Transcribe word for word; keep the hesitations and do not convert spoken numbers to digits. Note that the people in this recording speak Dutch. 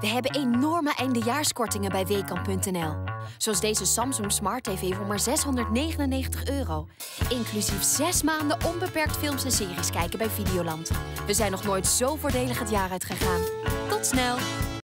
We hebben enorme eindejaarskortingen bij Weekamp punt n l. Zoals deze Samsung Smart T V voor maar zeshonderdnegenennegentig euro. Inclusief zes maanden onbeperkt films en series kijken bij Videoland. We zijn nog nooit zo voordelig het jaar uitgegaan. Tot snel!